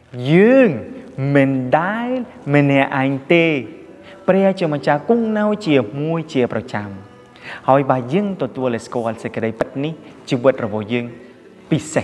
dương mình đái mình nè anh tê Prea cho mà cha cung nào chia mui chiaប្រចាំ ហើយបើយើងទទួលស្គាល់សេចក្តីពិតនេះជីវិតរបស់យើងពិសេស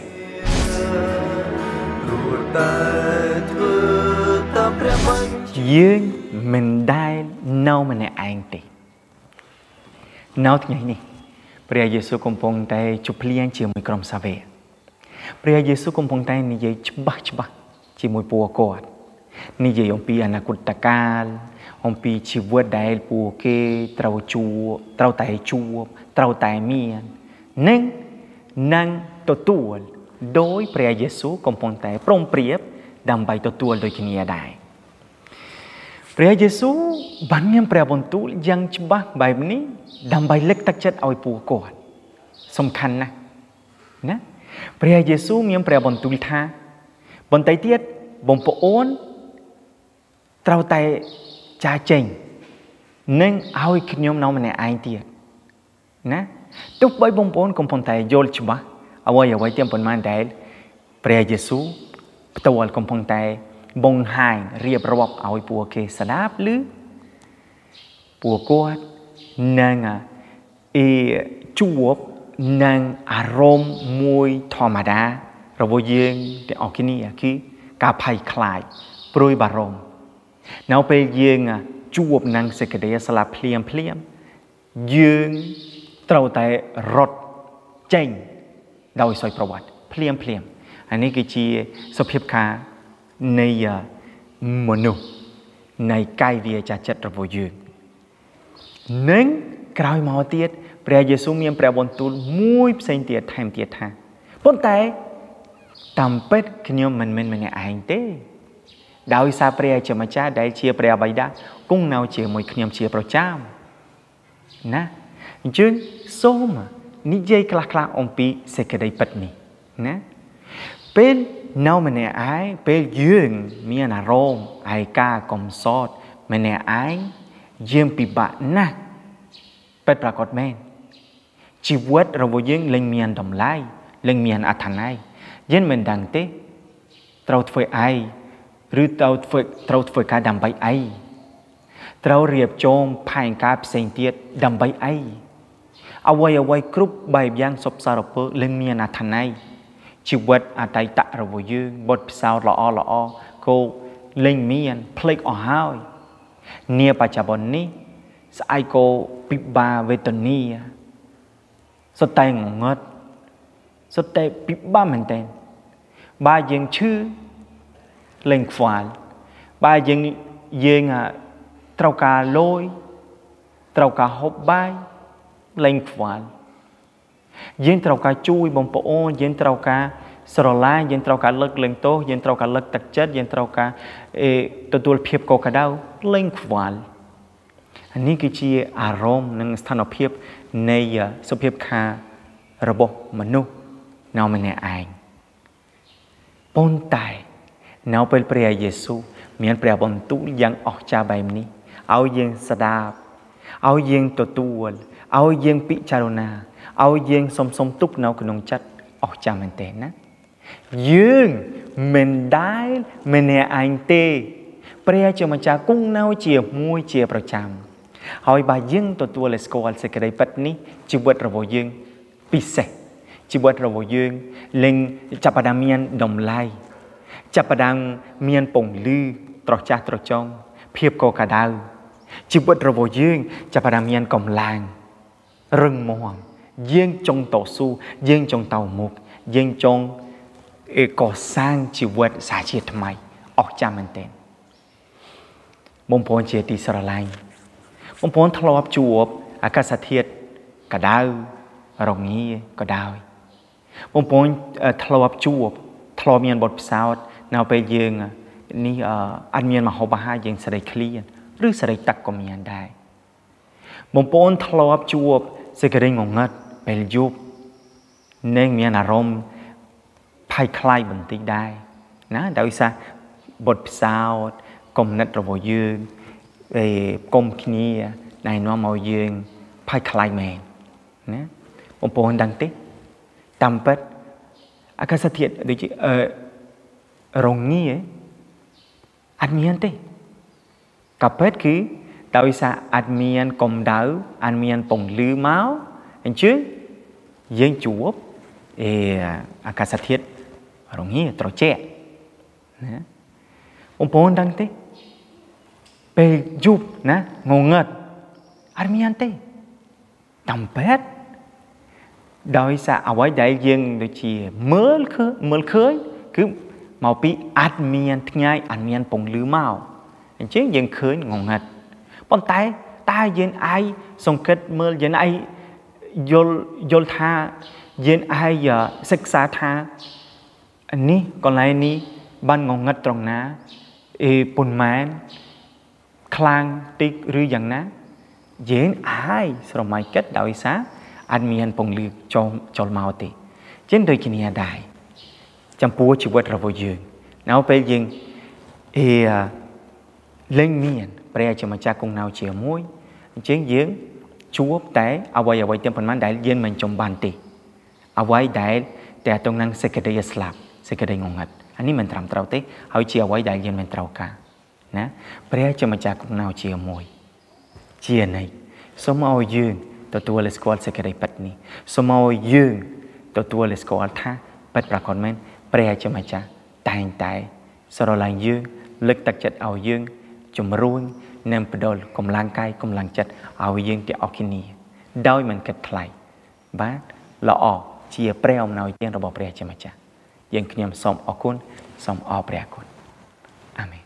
យើងមិនដែលនៅម្នាក់ឯងទេនៅថ្ងៃនេះព្រះយេស៊ូវកំពុងតែជប់លៀងជាមួយក្រុមសាវកព្រះយេស៊ូវកំពុងតែនិយាយច្បាស់ជាមួយពួកគាត់និយាយអំពីអនាគតកាលអំពីជីវិតដែលពួកគេត្រូវតែជួបត្រូវតែមាននិងទទួលដោយព្រះយេស៊ូវកំពុងតែព្រមព្រៀបដើម្បីទទួលដូចគ្នាដែរព្រះយេស៊ូវបានមានព្រះបន្ទូលយ៉ាងច្បាស់បែបនេះដើម្បីលើកទឹកចិត្តឲ្យពួកគាត់សំខាន់ណាស់ណាព្រះយេស៊ូវមានព្រះបន្ទូលថាបន្តិចទៀតបងប្អូនត្រូវតែចាចេញនិងឲ្យខ្ញុំនៅម្នាក់ឯងទៀតណាទោះបីបងប្អូនកំពុងតែយល់ច្បាស់អ្វីទាំងប៉ុន្មានដែលព្រះយេស៊ូវផ្ទាល់កំពុងតែបង្ហាញរៀបរាប់ឲ្យពួកគេស្ដាប់ឬពួកគាត់នឹងជួបនឹងអារម្មណ៍មួយធម្មតារបស់យើងទាំងអស់គ្នាគឺការភ័យខ្លាចព្រួយបារម្ភនៅពេលយើងជួបនឹងសេចក្តីស្លាប់ភ្លាមយើងត្រូវតែរត់ចេញដោយសោយប្រវត្តិភ្លាមអានេះគឺជាសុភាពការនៃមនុស្សនៃកាយវាចាចិត្តរបស់យើងនិងក្រោយមកទៀតព្រះយេស៊ូវមានព្រះបន្ទូលមួយផ្សេងទៀតថែមទៀតថាប៉ុន្តែតាមពិតខ្ញុំមិនមែនម្នាក់ឯងទេដោយសារព្រះជាម្ចាស់ដែលជាព្រះបិតាគង់នៅជាមួយខ្ញុំជាប្រចាំណាអញ្ចឹងសូមនិយាយខ្លះអំពីសេចក្តីពិតនេះណាពេលនៅម្នាក់ឯងពេលយើងមានអារម្មណ៍ឯកាកំសត់ម្នាក់ឯងយើងពិបាកណាស់ពិតប្រាកដមែនជីវិតរបស់យើងលែងមានតម្លៃលែងមានអត្ថន័យយើងមិនដឹងទេត្រូវធ្វើអីឬត្រូវធ្វើការដើម្បីអីត្រូវរៀបចំផែនការផ្សេងទៀតដើម្បីអីអ្វីគ្រប់បែបយ៉ាងសពសារពើលែងមានអត្ថន័យជីវិតអតីតរបស់យើងបទពិសោធន៍ល្អក៏លែងមានភ្លេចអស់ហើយនាបច្ចុប្បន្ននេះស្អែកក៏ពិបាកវេទនាសុទ្ធតែងងឹតសុទ្ធតែពិបាកមែនទែនបើយើងឈឺលែងខ្វល់បើយើងត្រូវការលុយត្រូវការហូបបាយលែងខ្វល់យើងត្រូវការជួយបងប្អូនយើងត្រូវការស្រឡាញ់យើងត្រូវការលើកលែងទោសយើងត្រូវការលើកទឹកចិត្តយើងត្រូវការទទួលភាពកក់ក្ដៅលែងខ្វល់នេះគឺជាអារម្មណ៍និងស្ថានភាពនៃសុភាពការរបស់មនុស្សនៅម្នាក់ឯងប៉ុន្តែនៅពេលព្រះយេស៊ូវមានព្រះបន្ទូលយ៉ាងអស្ចារ្យបែបនេះឲ្យយើងស្ដាប់ឲ្យយើងទទួលឲ្យយើងពិចារណាឲ្យយើងសុំទុកនៅក្នុងចិត្តអស្ចារ្យមែនទេណាយើងមិនដែលម្នាក់ឯងទេព្រះជាម្ចាស់គង់នៅជាមួយជាប្រចាំហើយបើយើងទទួលស្គាល់សេចក្តីពិតនេះជីវិតរបស់យើងពិសេសជីវិតរបស់យើងលែងចាប់ផ្ដើមមានតម្លៃចាប់ផ្ដើមមានពន្លឺត្រចះត្រចង់ភាពកក់ក្ដៅជីវិតរបស់យើងចាប់ផ្ដើមមានកម្លាំងរឹងមាំយើងចង់តស៊ូយើងចង់ទៅមុខយើងចង់កសាងជីវិតសាជាថ្មីអស្ចារ្យមែនទែនបងប្អូនជាទីស្រឡាញ់បងប្អូនធ្លាប់ជួបអាកាសធាតុក្ដៅរងាក៏ដោយបងប្អូនធ្លាប់មានបទពិសោធន៍នៅពេលយើងនេះអត់មានមហូបអាហារយើងស្រេកឃ្លានឬស្រេកទឹកក៏មានដែរបងប្អូនធ្លាប់ជួបសេចក្តីងងឹតពេលយប់និងមានអារម្មណ៍ភ័យខ្លាចបន្តិចដែរណាដោយសារបទពិសោធន៍គំនិតរបស់យើងគុំគ្នាដែលនាំមកយើងភ័យខ្លាចមែនណាបងប្អូនដឹងទេតាមពិតអាកាសធាតុដូចជារងាអត់មានទេក៏ពិតគឺដោយសារអត់មានកម្ដៅអត់មានពន្លឺមកអញ្ចឹងយើងជួបអាកាសធាតុរងាត្រជាក់ណាបងប្អូនដឹងទេពេលយប់ណាងងឹតអត់មានទេតាមបែបដោយសារអ្វីដែលយើងដូចជាមើលឃើញគឺមកពីអត់មានថ្ងៃអត់មានពន្លឺមកអញ្ចឹងយើងឃើញងងឹតប៉ុន្តែតើយើងអាចសង្កេតមើលយើងអាចយល់ថាយើងអាចសិក្សាថានេះកន្លែងនេះបានងងឹតត្រង់ណាប៉ុន្មានខ្លាំងតិចឬយ៉ាងណាយើងអាចស្រមៃគិតដោយសារអត់មានពន្លឺចូលមកទេចឹងដូចគ្នាដែរចំពោះជីវិតរបស់យើងនៅពេលយើងលែងមានព្រះជាម្ចាស់គង់នៅជាមួយអញ្ចឹងយើងជួបតែអ្វីទាំងប៉ុន្មានដែលយើងមិនចំបានទេអ្វីដែលតែតងនឹងសេចក្តីស្លាប់សេចក្តីងងឹតអានេះមិនត្រឹមត្រូវទេហើយជាអ្វីដែលយើងមិនត្រូវការណាព្រះជាម្ចាស់គង់នៅជាមួយជានៃសូមឲ្យយើងទទួលស្គាល់សេចក្តីពិតនេះសូមឲ្យយើងទទួលស្គាល់ថាពិតប្រាកដមែនព្រះជាម្ចាស់តែងតែស្រឡាញ់យើងលើកទឹកចិត្តឲ្យយើងជំរុញនិងបដិលកម្លាំងកាយកម្លាំងចិត្តឲ្យយើងទាំងអស់គ្នាដោយមិនគិតថ្លៃបាទល្អជាព្រះអំណោយទានរបស់ព្រះជាម្ចាស់យើងខ្ញុំសូមអរគុណសូមអរព្រះគុណអាមែន